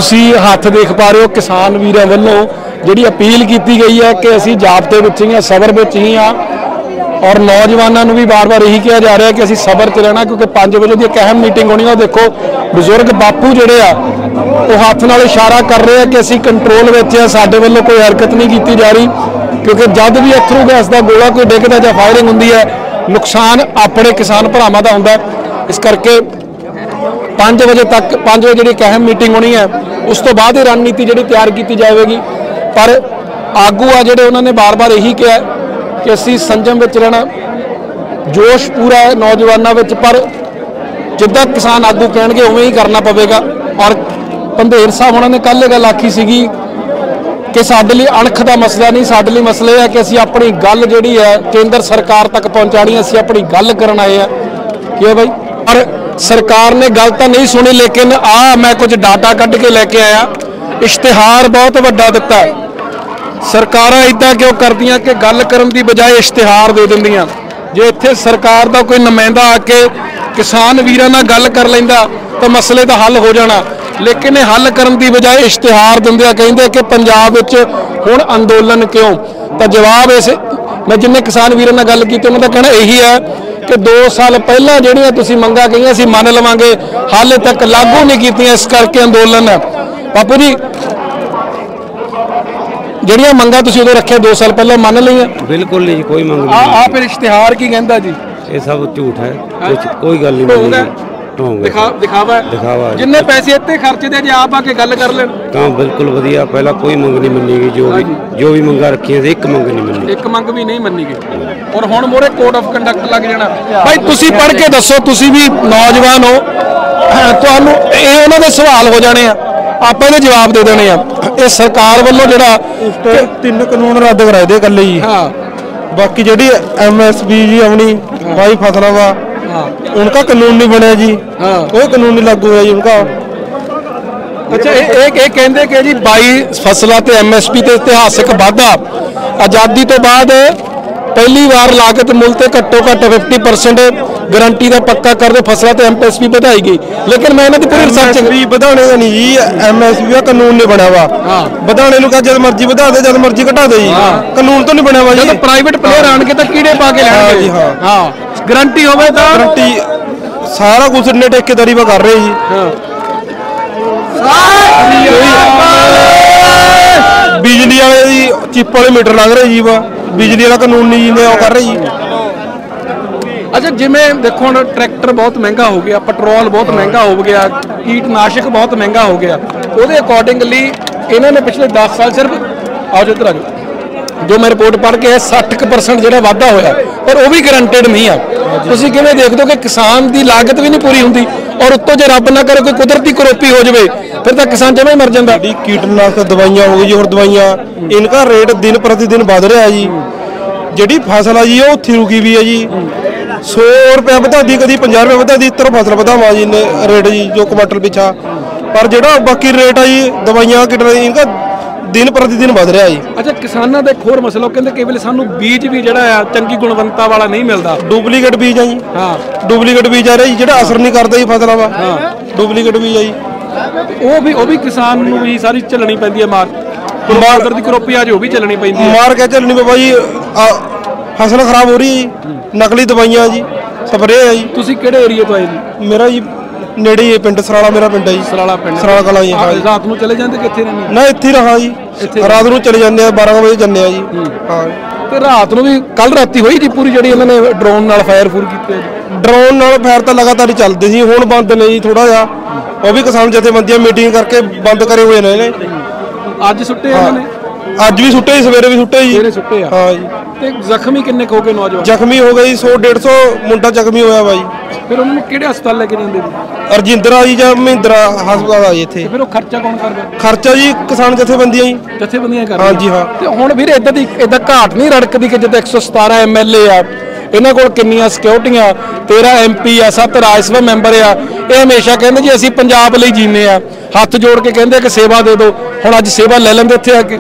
तुसी हथ देख पा रहे हो किसान वीरां वल्लों जिहड़ी अपील की गई है कि असीं जाबते विच ही सबर विच ही और नौजवानों भी बार बार यही कहा जा रहा है कि असीं सबर च रहना क्योंकि 5 बजे की एक अहम मीटिंग होनी है। देखो बजुर्ग बापू जिहड़े आ हाथ नाल इशारा कर रहे हैं कि असीं कंट्रोल विच आ, साडे वल्लों कोई हरकत नहीं की जा रही क्योंकि जब भी अथरू गैस का गोला कोई डिगदा जां फायरिंग होंदी है नुकसान अपने किसान भरावां दा हुंदा है। इस करके 5 बजे तक 5 बजे जी एक अहम मीटिंग होनी है, उस तो बाद ही रणनीति जी तैयार की जाएगी। पर आगू आ जोड़े उन्होंने बार बार यही कहा कि असी संजम में रहना, जोश पूरा है नौजवानों में, पर जिदा किसान आगू कहे उवें ही करना पवेगा। और पंधेर साहब उन्होंने कल ये गल आखी सी कि साडे लई अणख का मसला नहीं, साडे लई मसला है कि असी अपनी गल जिहड़ी है केंद्र सरकार तक पहुँचानी, असी अपनी गल करन आए हैं कि है भाई। और सरकार ने गल तो नहीं सुनी, लेकिन मैं कुछ डाटा कढ़ के लैके आया, इश्तिहार बहुत वड्डा दिता है। सरकारां इदां क्यों करदियां कि गल करन दी बजाय इश्तिहार दे दिंदियां। जे इत्थे सरकार दा कोई नुमाइंदा आके किसान वीरां नाल गल कर लैंदा तो मसले दा हल हो जाना, लेकिन ये हल करन दी बजाय इश्तिहार दिंदे कहिंदे कि पंजाब विच हुण अंदोलन क्यों। तो जवाब इस मैं जिन्ने किसान वीरां नाल गल कीती उन्हां दा कहना यही है कि 2 साल पहला जिहड़ियां तुसीं मंगां कहियां असीं मन लवांगे, हाले तक लागू नहीं कीतियां, इस करके अंदोलन है। बापू जी ਜਿਹੜੀਆਂ ਮੰਗਾਂ ਤੁਸੀਂ ਉਦੋਂ ਰੱਖਿਆ 2 ਸਾਲ ਪਹਿਲਾਂ ਮੰਨ ਲਈਆਂ? बिल्कुल नहीं, कोई मंग नहीं। ਆ ਫਿਰ ਇਸ਼ਤਿਹਾਰ ਕੀ ਕਹਿੰਦਾ ਜੀ? ये सब झूठ है, कुछ कोई गल नहीं दिखावा है। जिन्ने पैसे इत्ते खर्चदे जे आप आके गल कर लेण ਤਾਂ बिल्कुल वधिया, पहला कोई मंग नहीं मन्नी गई, जो भी मंगा रखी है एक मंग नहीं मन्नी, एक मंग भी नहीं मन्नी गई। और हुण मोरे कोड ऑफ कंडक्ट लग जाना। भाई तुसी पढ़ के दसो, तुसी भी नौजवान हो, तुहानू ये उन्हां दे सवाल हो जाने आ, आप इहदे जवाब दे देने आ। ये सरकार वालों जिहड़ा 3 कानून रद्द कराए दे कल्ले ही। हाँ, बाकी जिहड़ी MSP जी अपनी भाई फसलों का उनका कानून नहीं बनया जी। हाँ, कोई कानून नहीं लागू हुआ जी उनका। अच्छा, एक कहते कि जी 22 फसलों ते MSP ते इतिहासिक वाधा आज़ादी तो बाद पहली बार लागत मुल ते घट्टो घट्ट 50% गारंटी का पक्का करते फसलों ते MSP बढ़ाई गई, लेकिन मैं इन्हां दी पूरी रिसर्च बढ़ाने का नहीं जी, MSP का कानून नहीं बना हुआ। बढ़ाने नूं जद मर्जी बढ़ा दे, जद मर्जी घटा दे जी, कानून तो नहीं बना हुआ जी। प्राइवेट प्लेयर आण के तो कीड़े पा के लैणगे जी। हां, गारंटी होवे तां गारंटी सारा कुछ ने ठेकेदारी पर कर रहे जी। बिजली वाले दी चिप वाले मीटर लग रहे जी, बिजली वाला कानून नहीं जी कर रहे जी। अच्छा, जिमें देखो हम ट्रैक्टर बहुत महंगा हो गया, पेट्रोल बहुत महंगा हो गया, कीटनाशक बहुत महंगा हो गया, वो अकॉर्डिंगली इन्होंने पिछले 10 साल सिर्फ आओ जिधर आ जो मैं रिपोर्ट पढ़ के 60% जो वाधा होया, पर वो भी गारंटेड नहीं है। तुसीं किवें देखदे हो कि किसान की लागत भी नहीं पूरी होंदी, और उत्तों जो रब ना करे कोई कुदरती करोपी हो जाए फिर तो किसान जमा ही मर जाता। कीटनाशक दवाइयाँ हो गई और दवाइयाँ, इनका रेट दिन प्रतिदिन बढ़ रहा है जी। जी फसल है जी वो उत्थे रुकी भी है जी। 100 रुपया बढ़ा दी, कभी 50 रुपया बढ़ा दी, तरह फसल बढ़ावा जी ने रेट जी जो क्वांटल पिछा, पर जो बाकी रेट है जी दवाइयाँ कीटनाशक इनका दिन प्रतिदिन बढ़ रहा है। अच्छा, किसानों का एक होर मसला कहते कई वेले सानू बीज भी जो चंगी गुणवत्ता वाला नहीं मिलता, डुप्लीकेट बीज है जी। हाँ, डुप्लीकेट बीज आ रहा जी, जो असर नहीं करता जी फसलों का। हाँ, डुप्लीकेट बीज है जी, वो भी किसान नूं भी सारी झलनी पैंदी है मार की करोपी आज वो भी झलनी पैंदी है। मार क्या झलनी पे जी, फसल खराब हो रही है जी, नकली दवाइयाँ जी, स्प्रे है जी। तुसीं किहड़े एरिए तो आए जी? मेरा जी नेड़े ही पिंड सराला, मेरा पिंड है जी सराला पिंड, सराला कला जी। रात नूं चले जांदे कित्थे रहंदे? ना इत्थे रहा जी, रात नूं चले जांदे आ, 12 बजे जांदे आ जी। हाँ, ते रात नूं भी कल राती होई जी पूरी जिहड़ी इन्हां ने ड्रोन नाल फायर फूर कीते? ड्रोन नाल फायर तो लगातार ही चलदे सी, हुण बंद ने जी थोड़ा जिहा, वो भी किसान जथेबंदियां मीटिंग करके बंद करे हुए ने इन्हें। अज सुट्टे इन्हां ने? अज भी सुट्टे, सवेरे भी सुट्टे जी। सवेरे सुट्टे आ? हाँ जी। ते जख्मी किन्ने हो गए नौजवान? जख्मी हो गई 100-150 मुंडा जख्मी होया भाई। फिर उन्होंने किहड़े हस्पताल लेके जांदे जी? रजिंद्रा जी ਜਾਂ महिंद्रा हस्पताल आ जी इत्थे। फिर वो खर्चा कौन करदा? खर्चा जी किसान जथेबंदियां जी। जथेबंदियां कर? हाँ जी। हाँ, ते हुण ਵੀਰ इदां घाट नहीं रड़कदी कि जिद्दां 117 MLA आ, इन्हां कोल किन्नियां सिक्योरिटियां, 13 MP आ, 7 राज सभा मैंबर आ, ये हमेशा कहंदे जी असीं पंजाब लई जीने आ, हत्थ जोड़ के कहंदे कि सेवा दे दो। हुण अज सेवा ले लैंदे इत्थे आके।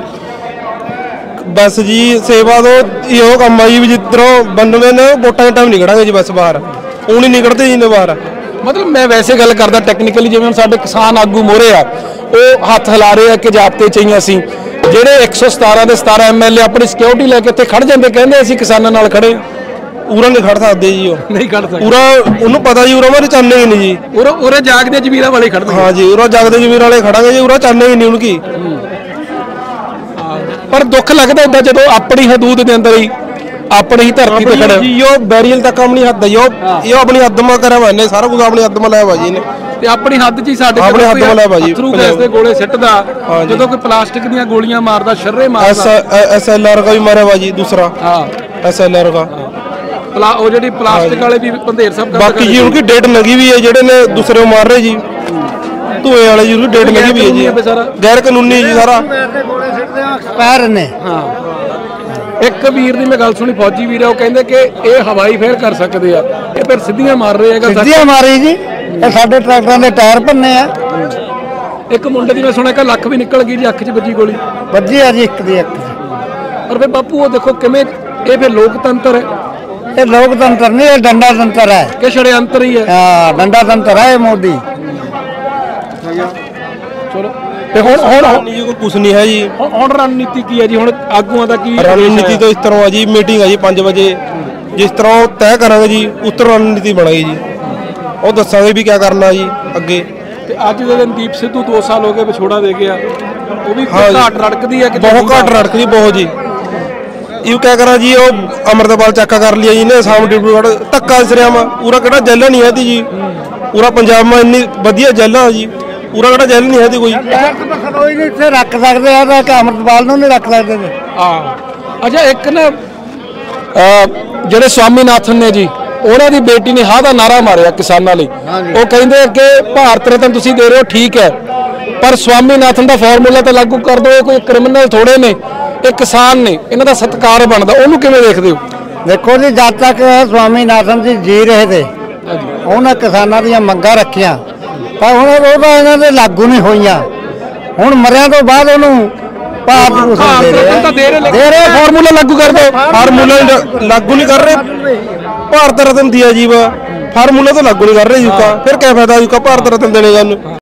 बस जी सेवा तो यो कम आई भी जिधरों 92 ने वोटा टाइम निकलेंगे जी, बस बाहर ऊँ नहीं निकलते जी ने बाहर। ਮਤਲਬ ਮੈਂ ਵੈਸੇ ਗੱਲ ਕਰਦਾ ਟੈਕਨੀਕਲੀ, ਜਿਵੇਂ ਹੁਣ ਸਾਡੇ ਕਿਸਾਨ ਆਗੂ ਮੋਹਰੇ ਆ, ਉਹ ਹੱਥ ਹਿਲਾ ਰਹੇ ਆ ਕਿ ਜਾਬਤੇ ਚ ਹੀ ਅਸੀਂ, ਜਿਹੜੇ 117 ਦੇ 17 ਐਮਐਲਏ ਆਪਣੀ ਸਿਕਿਉਰਿਟੀ ਲੈ ਕੇ ਇੱਥੇ ਖੜ ਜਾਂਦੇ, ਕਹਿੰਦੇ ਅਸੀਂ ਕਿਸਾਨਾਂ ਨਾਲ ਖੜੇ ਆ। ਉਰਾ ਨਹੀਂ ਖੜ ਸਕਦੇ ਜੀ, ਉਹ ਨਹੀਂ ਖੜ ਸਕਦੇ। ਉਰਾ ਉਹਨੂੰ ਪਤਾ ਜੀ, ਉਰਾ ਮਾਰੇ ਚਾਹਨੇ ਹੀ ਨਹੀਂ ਜੀ। ਉਰੇ ਜਾਗਦੇ ਜ਼ਮੀਰਾਂ ਵਾਲੇ ਖੜਦੇ। ਹਾਂ ਜੀ, ਉਰਾ ਜਾਗਦੇ ਜ਼ਮੀਰ ਵਾਲੇ ਖੜਾਂਗੇ ਜੀ, ਉਰਾ ਚਾਹਨੇ ਹੀ ਨਹੀਂ ਉਹਨੂੰ ਕੀ। ਪਰ ਦੁੱਖ ਲੱਗਦਾ ਹੁੰਦਾ ਜਦੋਂ ਆਪਣੀ ਹਦੂਦ ਦੇ ਅੰਦਰ ਹੀ, ਆਪਣੀ ਹੀ ਧਰਤੀ ਤੇ ਖੜੇ ਜੀ। ਉਹ ਬੈਰੀਅਲ ਤੱਕ ਆਪਣੀ ਹੱਦ ਹੈ, ਇਹ ਆਪਣੀ ਹੱਦ ਮਾ ਕਰਿਆ ਵਾ ਇਹਨੇ, ਸਾਰਾ ਕੁਝ ਆਪਣੀ ਹੱਦ ਮਾ ਲਾਇਆ ਵਾ ਜੀ ਇਹਨੇ, ਤੇ ਆਪਣੀ ਹੱਦ 'ਚ ਹੀ ਸਾਡੇ ਆਪਣੇ ਹੱਦ ਮਾ ਲਾਇਆ ਵਾ ਜੀ। ਅਥਰੂ ਗੈਸ ਦੇ ਗੋਲੇ ਸਿੱਟਦਾ, ਜਦੋਂ ਕੋਈ ਪਲਾਸਟਿਕ ਦੀਆਂ ਗੋਲੀਆਂ ਮਾਰਦਾ, ਸ਼ਰਰੇ ਮਾਰਦਾ। SLR का भी मारा हुआ जी दूसरा। हाँ SLR का ਉਹ ਜਿਹੜੀ ਪਲਾਸਟਿਕ ਵਾਲੇ ਵੀ ਪੰਧੇਰ ਸਾਹਿਬ ਦਾ। बाकी जी उनकी डेट लगी हुई है, जेडे ने दूसरे को मार रहे जी, धुएं वाले जी, उनकी डेट लगी हुई है जी, गैर कानूनी जी सारा एक्सपायर ने। ਹਾਂ ਇੱਕ ਵੀਰ ਦੀ ਮੈਂ ਗੱਲ ਸੁਣੀ, ਫੌਜੀ ਵੀਰ ਆ, ਉਹ ਕਹਿੰਦੇ ਕਿ ਇਹ ਹਵਾਈ ਫੇਰ ਕਰ ਸਕਦੇ ਆ, ਇਹ ਫਿਰ ਸਿੱਧੀਆਂ ਮਾਰ ਰਹੇ ਹੈਗਾ। ਸਿੱਧੀਆਂ ਮਾਰੀ ਜੀ, ਇਹ ਸਾਡੇ ਟਰੈਕਟਰਾਂ ਦੇ ਟਾਇਰ ਭੰਨੇ ਆ। ਇੱਕ ਮੁੰਡੇ ਦੀ ਮੈਂ ਸੁਣਿਆ ਕਿ ਲੱਖ ਵੀ ਨਿਕਲ ਗਈ ਜੀ, ਅੱਖ 'ਚ ਵੱਜੀ ਗੋਲੀ। ਵੱਜੀ ਆ ਜੀ ਇੱਕ ਦੀ ਅੱਖ। ਔਰ ਫਿਰ ਬਾਪੂ ਉਹ ਦੇਖੋ ਕਿਵੇਂ, ਇਹ ਫਿਰ ਲੋਕਤੰਤਰ ਹੈ ਇਹ ਲੋਕਤੰਤਰ ਨਹੀਂ, ਇਹ ਡੰਡਾ ਤੰਤਰ ਹੈ। ਕਿ ਛੜਯੰਤਰ ਹੀ ਹੈ? ਹਾਂ, ਡੰਡਾ ਤੰਤਰ ਹੈ ਇਹ ਮੋਦੀ। ਚਲੋ ਤੇ ਹੁਣ जी को कुछ नहीं है जी। ਹੁਣ ਰਣਨੀਤੀ ਕੀ ਹੈ ਜੀ, ਹੁਣ ਆਗੂਆਂ ਦਾ ਕੀ रणनीति तो इस तरह है जी, मीटिंग है जी 5 बजे, जिस तरह वो तय करेंगे जी उस तरह रणनीति बनेगी जी, वो दसांगे भी क्या करना जी अगे। ਤੇ ਅੱਜ ਦੇ ਦਿਨ ਦੀਪ ਸਿੱਧੂ 2 ਸਾਲ ਹੋ ਗਏ ਵਿਛੋੜਾ ਦੇ ਗਿਆ, ਉਹ ਵੀ हाँ जी। ਘਾਟ ਰੜਕਦੀ ਹੈ ਕਿ बहुत घट रड़कदी बहुत जी। यू क्या करा जी, वो अमृतपाल चक्का कर लिया जी ने, शाम डिब्रूगढ़ धक्का सरियाम पूरा केड़ा जेल नहीं है जी, पूरा पंजाब में इन्नी वधिया जेल जी, पूरा केड़ा जेल नहीं है कोई। ਕੋਈ ਨਹੀਂ ਇੱਥੇ ਰੱਖ ਸਕਦੇ ਆ ਤਾਂ ਕਿ ਅਮਰਪਾਲ ਨੂੰ ਨਹੀਂ ਰੱਖ ਸਕਦੇ ਨੇ। ਹਾਂ ਅੱਛਾ, ਇੱਕ ਨਾ ਜਿਹੜੇ ਸਵਾਮੀਨਾਥਨ ਨੇ ਜੀ, ਉਹਨਾਂ ਦੀ ਬੇਟੀ ਨੇ ਹਾਂ ਦਾ ਨਾਰਾ ਮਾਰਿਆ ਕਿਸਾਨਾਂ ਲਈ। ਉਹ ਕਹਿੰਦੇ ਕਿ ਭਾਰਤ ਰਤਨ ਤੁਸੀਂ ਦੇ ਰਹੇ ਹੋ, ਠੀਕ ਹੈ, ਪਰ ਸਵਾਮੀਨਾਥਨ ਦਾ ਫਾਰਮੂਲਾ ਤਾਂ ਲਾਗੂ ਕਰ ਦਿਓ। ਇਹ ਕੋਈ ਕ੍ਰਿਮੀਨਲ ਥੋੜੇ ਨੇ, ਇਹ ਕਿਸਾਨ ਨੇ, ਇਹਨਾਂ ਦਾ ਸਤਿਕਾਰ ਬਣਦਾ। ਉਹਨੂੰ ਕਿਵੇਂ ਦੇਖਦੇ ਹੋ? ਦੇਖੋ ਜੀ, ਜਦ ਤੱਕ ਸਵਾਮੀਨਾਥਨ ਜੀ ਜੀ ਰਹੇ ਤੇ ਉਹਨਾਂ ਕਿਸਾਨਾਂ ਦੀਆਂ ਮੰਗਾਂ ਰੱਖੀਆਂ, ਪਰ ਹੁਣ ਉਹ ਤਾਂ ਇਹਨਾਂ ਦੇ ਲਾਗੂ ਨਹੀਂ ਹੋਈਆਂ। ਹੁਣ ਮਰਿਆਂ ਤੋਂ ਬਾਅਦ ਉਹਨੂੰ ਭਾਰਤ ਭੂਸ਼ਣ ਦੇ ਰਹੇ ਆ। ਦੇ ਰਹੇ ਫਾਰਮੂਲਾ ਲਾਗੂ ਕਰ ਦਿਓ। फार्मूला लागू नहीं कर रहे, भारत रत्न दिया जी, फार्मूला तो लागू नहीं कर रहे जी का, फिर क्या फायदा जी का भारत रत्न देने का।